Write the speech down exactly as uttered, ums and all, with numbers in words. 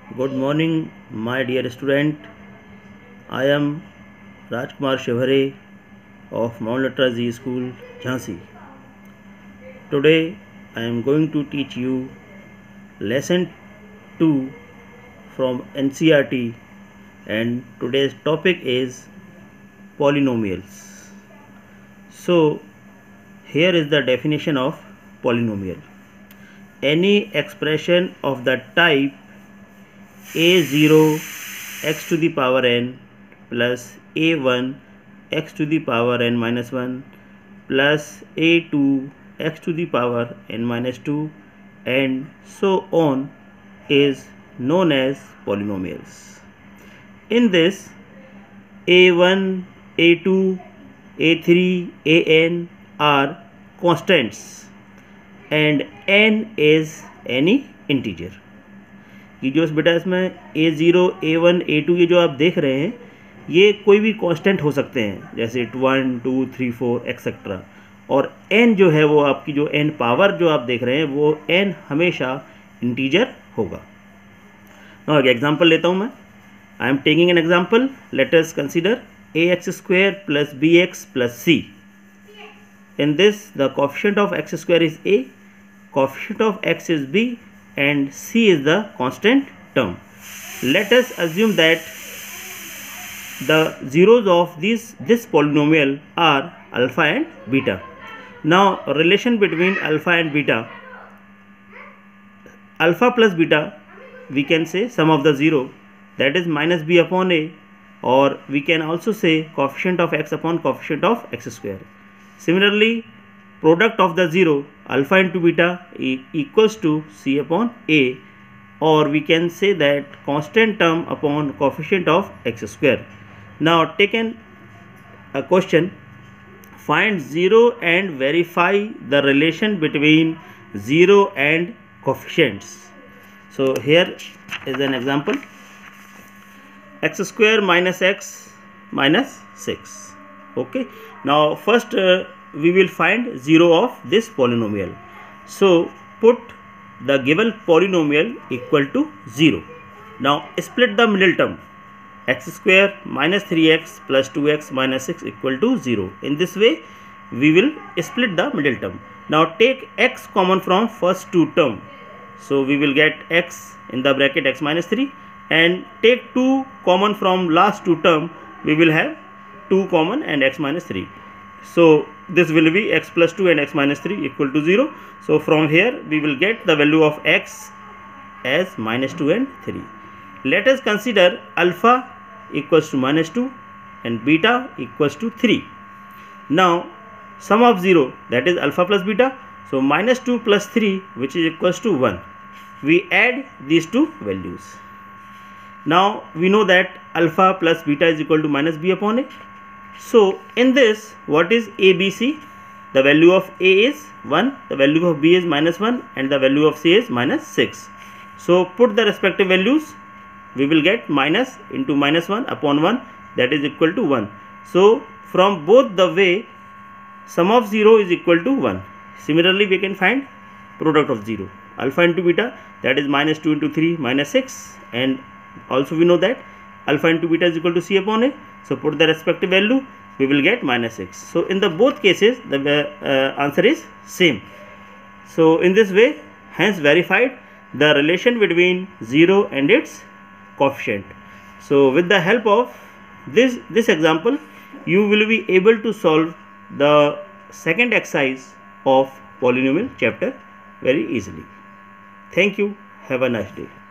Good morning, my dear student. I am Rajkumar of M L Z S School, Jhansi. Today I am going to teach you lesson two from N C R T, and today's topic is polynomials. So here is the definition of polynomial. Any expression of the type a zero x to the power n plus a one x to the power n minus one plus a two x to the power n minus two and so on is known as polynomials. In this, a one, a two, a three, an are constants and n is any integer. कि जो बेटा इसमें A zero A one A two ये जो आप देख रहे हैं ये कोई भी कांस्टेंट हो सकते हैं, जैसे one two three four etcetera, और n जो है वो आपकी जो n पावर जो आप देख रहे हैं वो n हमेशा इंटीजर होगा. नाउ एक एग्जांपल लेता हूँ मैं. I am taking an example. Let us consider A X square plus B X plus C. In this the coefficient of X square is a, coefficient of x is b, and c is the constant term. Let us assume that the zeros of this this polynomial are alpha and beta. Now relation between alpha and beta, alpha plus beta, we can say sum of the zero, that is minus b upon a, or we can also say coefficient of x upon coefficient of x square. Similarly, product of the zero alpha into beta e equals to c upon a, or we can say that constant term upon coefficient of x square. Now take an a question. Find zero and verify the relation between zero and coefficients. So here is an example. X square minus x minus six. Okay. Now first uh, we will find zero of this polynomial. So put the given polynomial equal to zero. Now split the middle term. X square minus three x plus two x minus six equal to zero. In this way we will split the middle term. Now take x common from first two term. So we will get x in the bracket x minus three, and take two common from last two term. We will have two common and x minus three. So this will be x plus two and x minus three equal to zero. So from here we will get the value of x as minus two and three. Let us consider alpha equals to minus two and beta equals to three. Now sum of zero, that is alpha plus beta. So minus two plus three, which is equals to one. We add these two values. Now we know that alpha plus beta is equal to minus b upon a. So in this, what is a, b, c? The value of a is one, the value of b is minus one, and the value of c is minus six. So put the respective values. We will get minus into minus one upon one, that is equal to one. So from both the way, sum of zero is equal to one. Similarly, we can find product of zero. Alpha into beta, that is minus two into three minus six, and also we know that alpha into beta is equal to c upon a. So put the respective value, we will get minus six. So in the both cases the uh, answer is same. So in this way, hence verified the relation between zero and its coefficient. So with the help of this this example, you will be able to solve the second exercise of polynomial chapter very easily. Thank you. Have a nice day.